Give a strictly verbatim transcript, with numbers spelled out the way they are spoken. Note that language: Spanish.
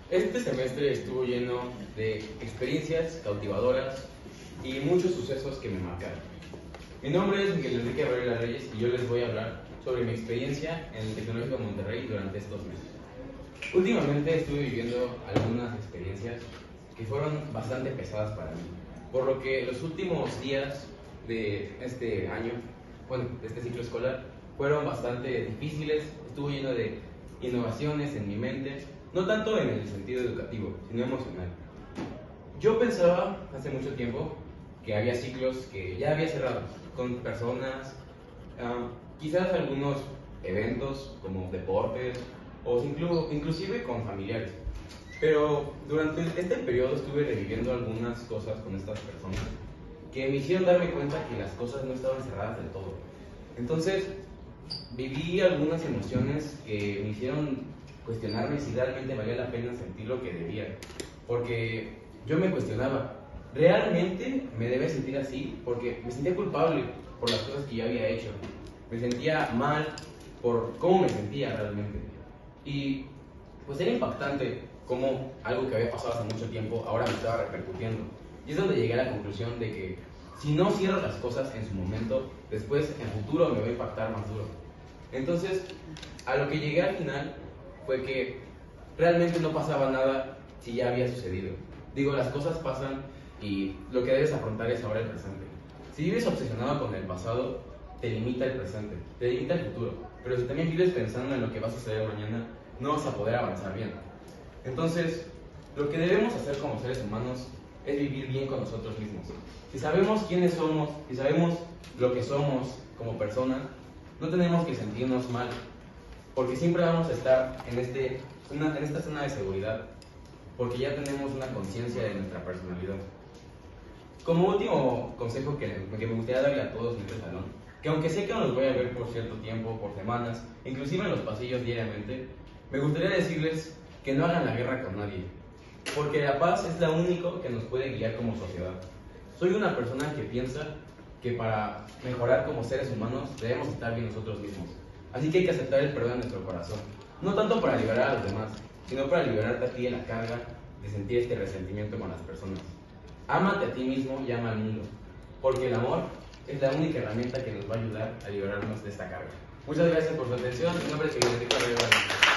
Este semestre estuvo lleno de experiencias cautivadoras y muchos sucesos que me marcaron. Mi nombre es Miguel Enrique Varela Reyes y yo les voy a hablar sobre mi experiencia en el Tecnológico de Monterrey durante estos meses. Últimamente estuve viviendo algunas experiencias que fueron bastante pesadas para mí, por lo que los últimos días de este año, bueno, de este ciclo escolar, fueron bastante difíciles. Estuvo lleno de innovaciones en mi mente, no tanto en el sentido educativo, sino emocional. Yo pensaba hace mucho tiempo que había ciclos que ya había cerrado, con personas, uh, quizás algunos eventos como deportes, o incluso, inclusive con familiares. Pero durante este periodo estuve reviviendo algunas cosas con estas personas que me hicieron darme cuenta que las cosas no estaban cerradas del todo. Entonces, viví algunas emociones que me hicieron cuestionarme si realmente valía la pena sentir lo que debía. Porque yo me cuestionaba, ¿realmente me debe sentir así? Porque me sentía culpable por las cosas que yo había hecho. Me sentía mal por cómo me sentía realmente. Y pues era impactante cómo algo que había pasado hace mucho tiempo ahora me estaba repercutiendo. Y es donde llegué a la conclusión de que si no cierro las cosas en su momento, después en el futuro me va a impactar más duro. Entonces, a lo que llegué al final fue que realmente no pasaba nada si ya había sucedido. Digo, las cosas pasan y lo que debes afrontar es ahora el presente. Si vives obsesionado con el pasado, te limita el presente, te limita el futuro. Pero si también vives pensando en lo que vas a hacer mañana, no vas a poder avanzar bien. Entonces, lo que debemos hacer como seres humanos es vivir bien con nosotros mismos. Si sabemos quiénes somos, si sabemos lo que somos como personas, no tenemos que sentirnos mal, porque siempre vamos a estar en, este, una, en esta zona de seguridad, porque ya tenemos una conciencia de nuestra personalidad. Como último consejo que, que me gustaría darle a todos en este salón, que aunque sé que no los voy a ver por cierto tiempo, por semanas, inclusive en los pasillos diariamente, me gustaría decirles que no hagan la guerra con nadie, porque la paz es lo único que nos puede guiar como sociedad. Soy una persona que piensa que para mejorar como seres humanos debemos estar bien nosotros mismos. Así que hay que aceptar el perdón en nuestro corazón, no tanto para liberar a los demás, sino para liberarte a ti de la carga de sentir este resentimiento con las personas. Ámate a ti mismo y ama al mundo, porque el amor es la única herramienta que nos va a ayudar a liberarnos de esta carga. Muchas gracias por su atención. Mi nombre es Miguel Enrique Varela Reyes.